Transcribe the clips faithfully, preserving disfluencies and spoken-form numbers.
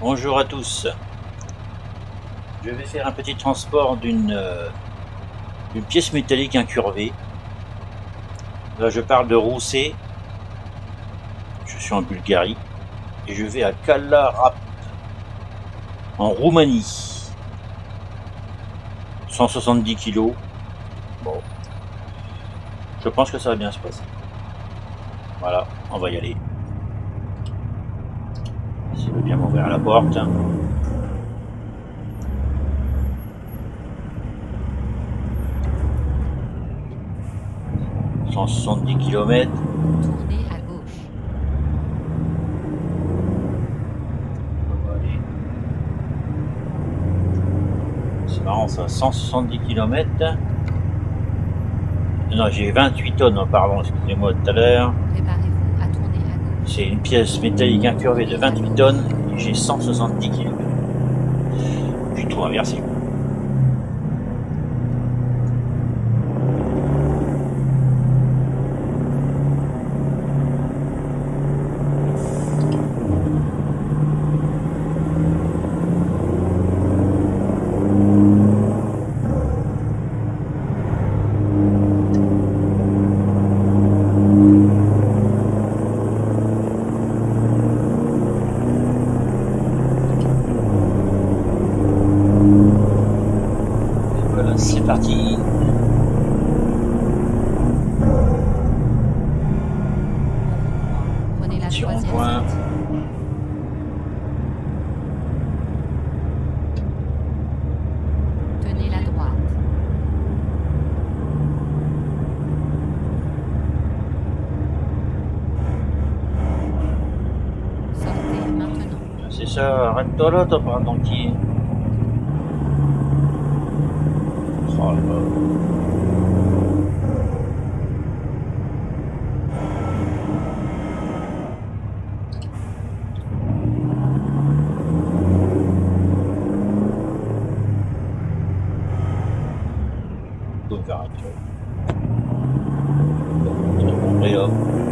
Bonjour à tous. Je vais faire un petit transport d'une euh, d'une pièce métallique incurvée. Là, je parle de Roussé. Je suis en Bulgarie et je vais à Kalarap, en Roumanie. cent soixante-dix kilos. Bon, je pense que ça va bien se passer. Voilà, on va y aller. S'il veut bien m'ouvrir la porte. cent soixante-dix kilomètres. Tournez à gauche. C'est marrant ça, cent soixante-dix kilomètres. Non, j'ai vingt-huit tonnes, oh, pardon, excusez-moi tout à l'heure. Préparez-vous à tourner à gauche. C'est une pièce métallique incurvée de vingt-huit tonnes et j'ai cent soixante-dix kilomètres. J'ai tout inversé. C'est parti. Prenez la Sur troisième rond-point. sortie. Tenez la droite. Sortez maintenant. C'est ça, arrête-toi là, t'as pas un qui. Oh là là. Donc arrête-toi. Bon, très bon prix, là.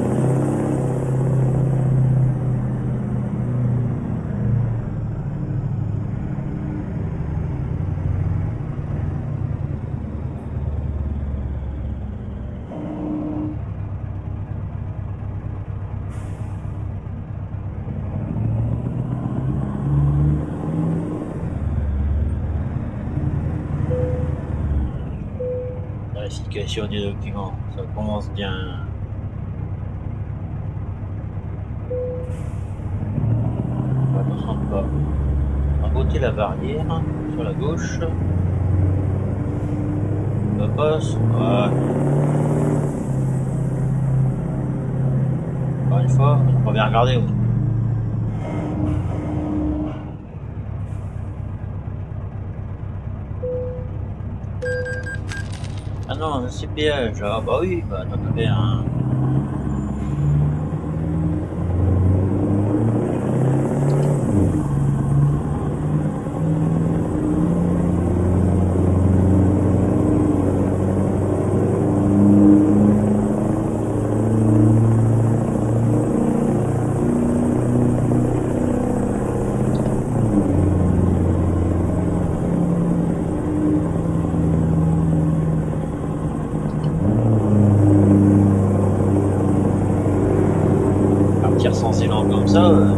Vérification des documents, ça commence bien. Attention de pas emboîter la barrière sur la gauche. Ça passe. Voilà. Encore une fois, on va bien regarder. Ah non, c'est péage. Ah bah oui, bah t'en avais un. Partir sans élan comme ça, euh,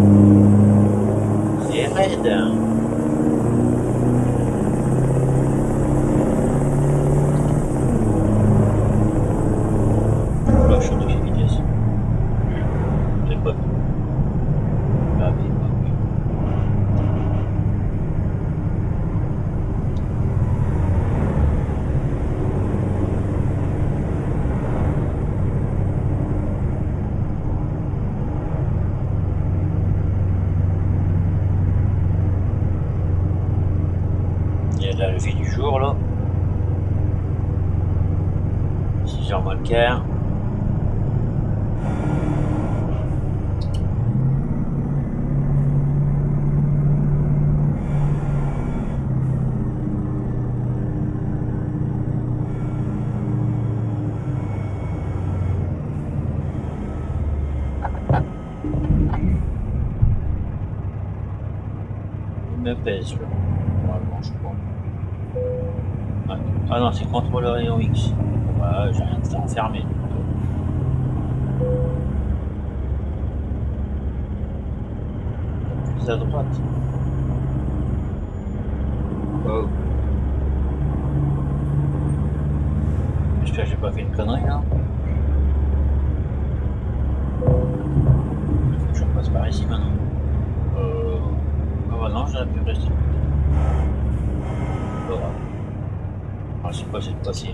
c'est raide. Là, je suis de vitesse. J'ai pas vu. Ah, mais pas vu. Il y a la levée du jour là. six heures moins le quart. me pèse là. Normalement, je crois. Ouais. Ah non, c'est contrôleur rayon X. Voilà, j'ai rien de fait enfermé. Plus à droite. Oh. J'espère que j'ai pas fait une connerie là. Faut que je repasse par ici maintenant. Euh... Ah bah non, j'aurais pu rester. Voilà. Ah, c'est quoi cette fois-ci?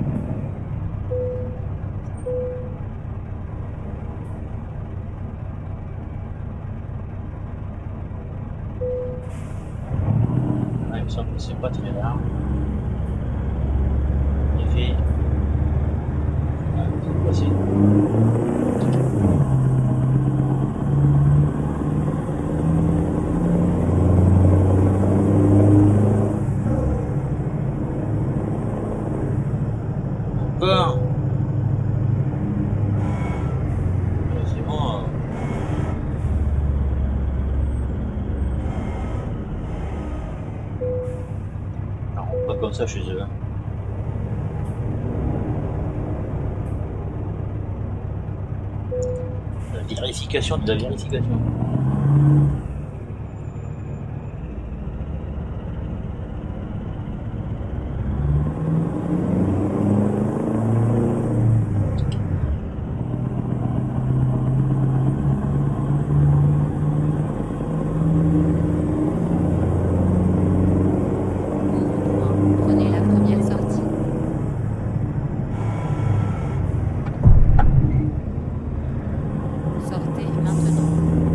Ah, il me semble que c'est pas très rare. Il fait... Ah, c'est passé. Encore. Euh, c'est bon. Euh... Alors, on pas comme ça chez eux. Hein. La vérification de la vérification. Prenez la première sortie. Sortez maintenant.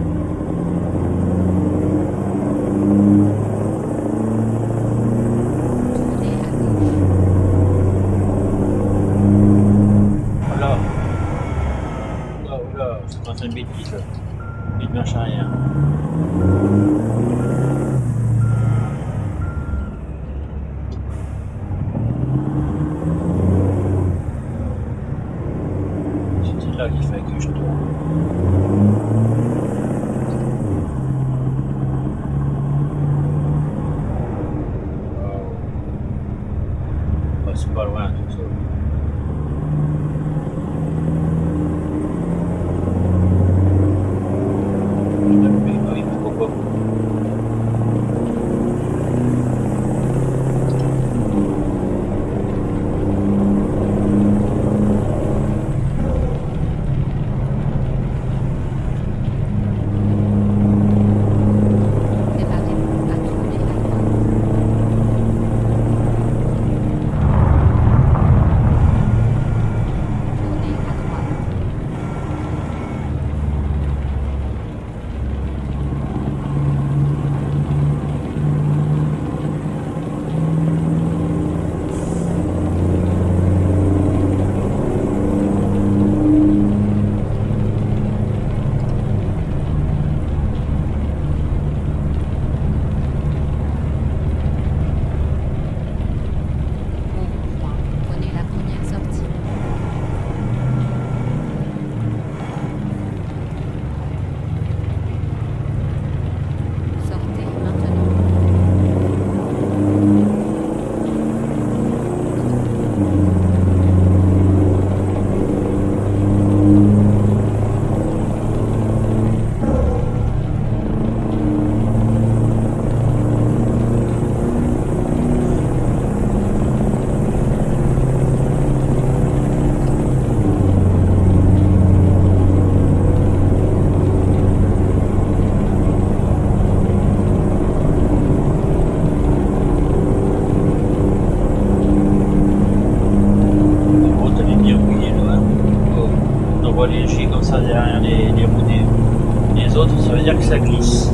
Tournez à gauche. Voilà. Oula, oula, c'est pas une bêtise là. Une marche arrière. C'est là qu'il fait que je tourne. Wow. Oh, c'est pas loin tout ça. Je t'appuie, ah oui, pourquoi pas. Préparez-vous à tourner à droite. Tournez à droite. Au droit. Prenez la première sortie. Sortez maintenant. Oh, t'avais bien oublié là. Oh. On voit les léger comme ça derrière les, les roues des, des autres, ça veut dire que ça glisse.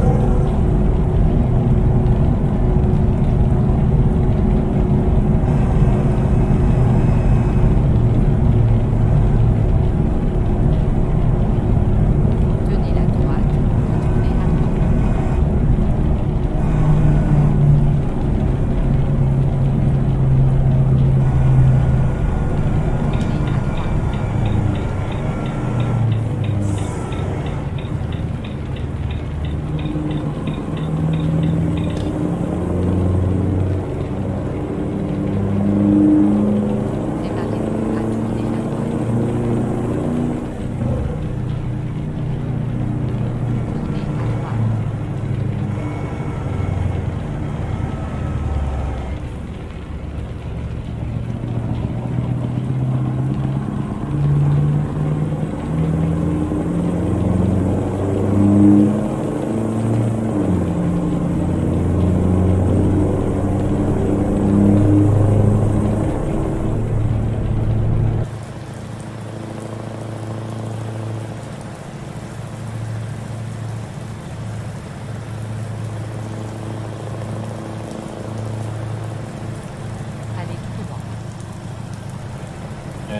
Tenez la droite. Retournez à droite. Tournez à droite.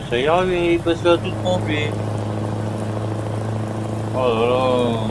Ça y arrive, il passe là tout complet. Oh là là.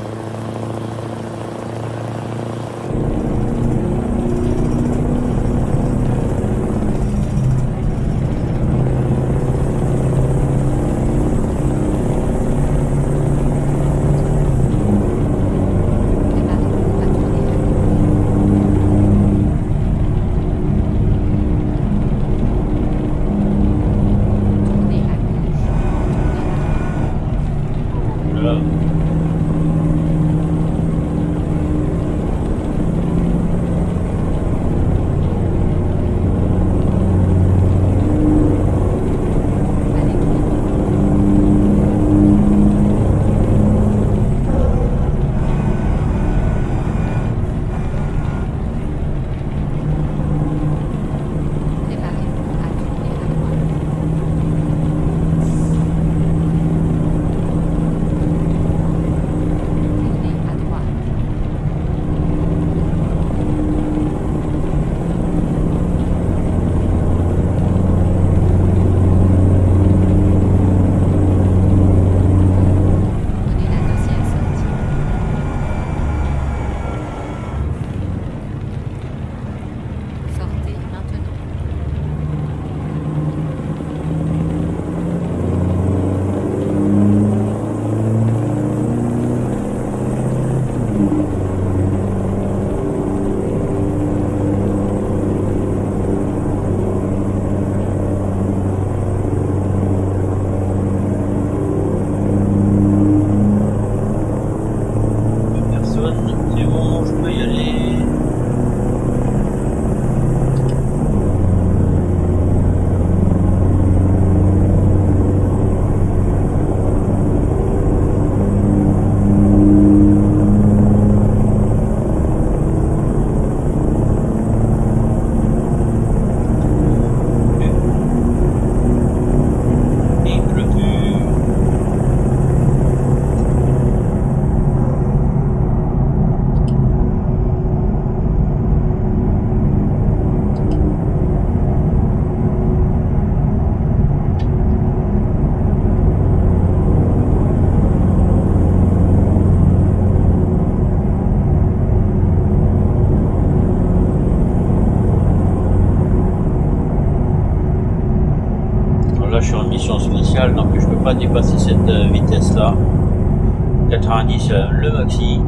Spéciale, donc je peux pas dépasser cette euh, vitesse là. quatre-vingt-dix euh, le maxi,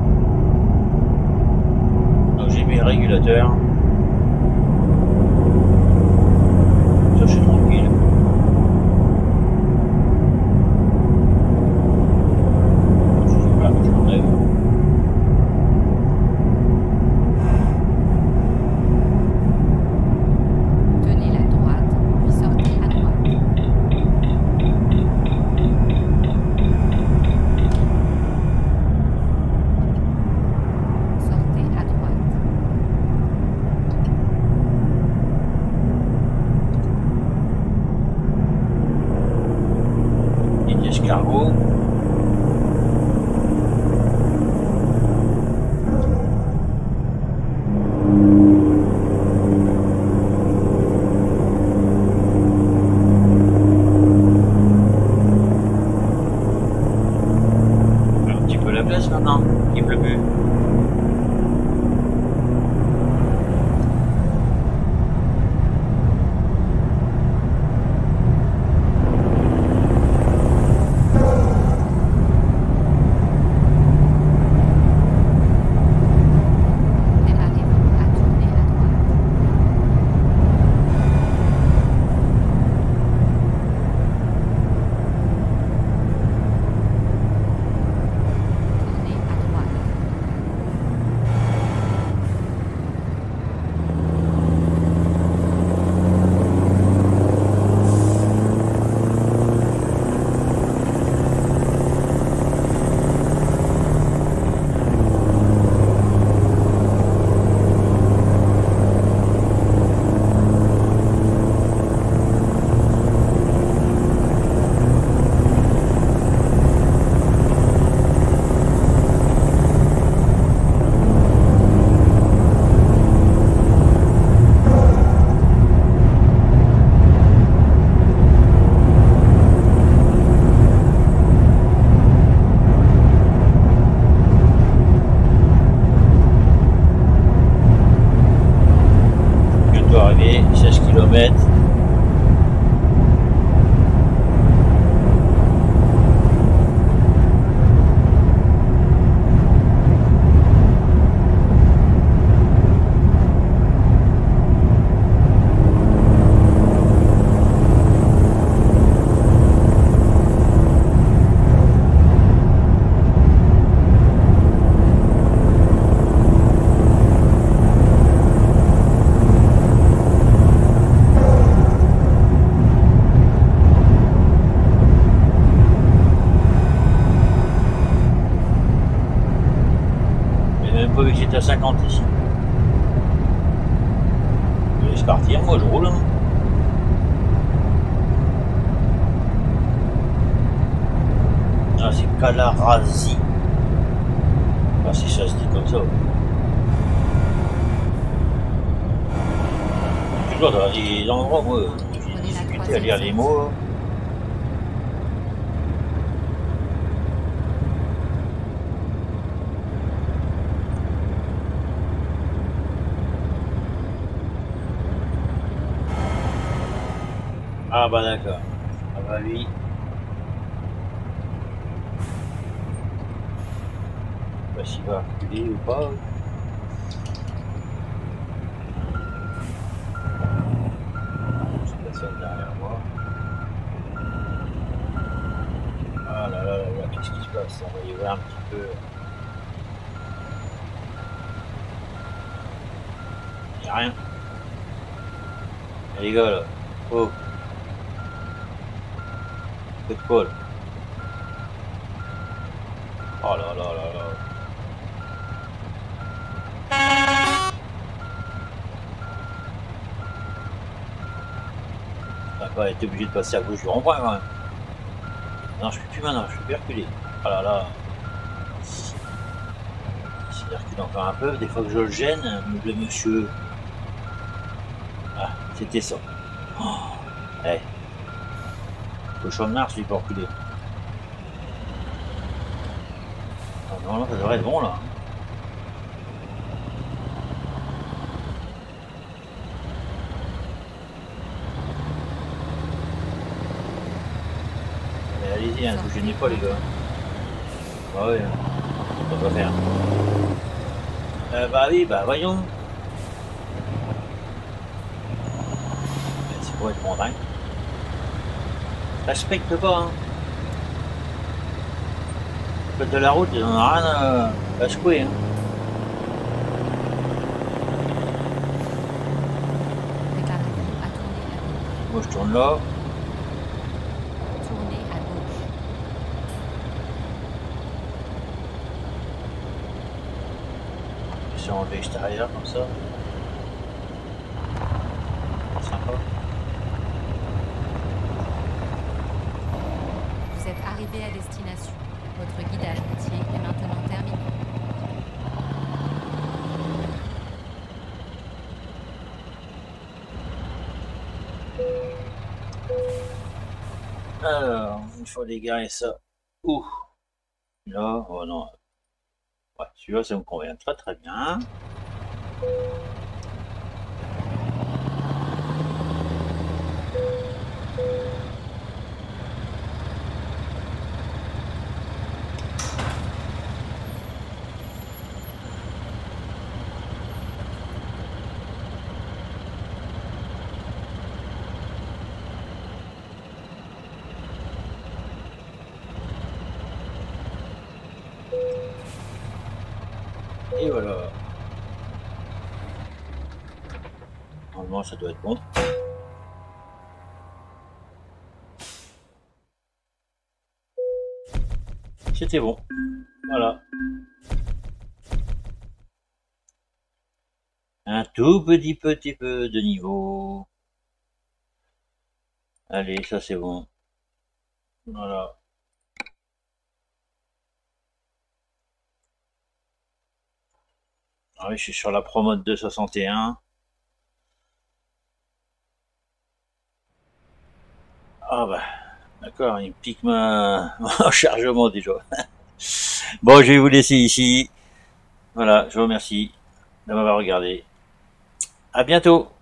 donc j'ai mis le régulateur, ça je suis tranquille. Je sais pas, je m'enlève. Tenez la droite, puis sortez à droite. Escargot. Un petit peu la place maintenant, il pleut plus. Tournez à droite. J'ai même pas vu que j'étais à cinquante ici. Je laisse partir, moi je roule. Hein. Ah, c'est Calarazi. Ah, si ça se dit comme ça. Toujours dans des endroits où j'ai difficulté à lire les mots. Ah bah d'accord. Ah bah oui. Bah s'il va reculer ou pas. Je passe derrière moi. Ah là là là là, qu'est-ce qui se passe? On va y voir un petit peu. Y'a rien. Les gars là. Oh. Faites quoi là? Oh là là là là. On va pas être obligé de passer à gauche du rond-point quand même. Non, je peux plus maintenant, je peux plus reculer. Oh là là. Si je recule encore un peu, des fois que je le gêne, le monsieur. Ah, c'était ça. Oh. Hey. Cochon de marche, lui, pour reculer. Ah, normalement, ça devrait être bon là. Allez-y, hein, ne vous gênez pas les gars. Ah ouais, on va faire. Euh, bah oui, bah voyons. C'est pour être montagne. Respecte pas, hein. Faites de la route, ils en ont rien à, à secouer, hein. Moi je tourne là. En l'extérieur comme ça. Sympa. Vous êtes arrivé à destination. Votre guidage routier est maintenant terminé. Alors, il faut dégarer ça. Ouh. Là, oh non. Ouais, celui-là, ça me convient très très bien. Et voilà. Normalement, ça doit être bon. C'était bon. Voilà. Un tout petit petit peu de niveau. Allez, ça c'est bon. Voilà. Ah oui, je suis sur la promo de deux soixante et un. Ah bah, d'accord, il me pique ma... mon chargement déjà. Bon, je vais vous laisser ici. Voilà, je vous remercie de m'avoir regardé. À bientôt.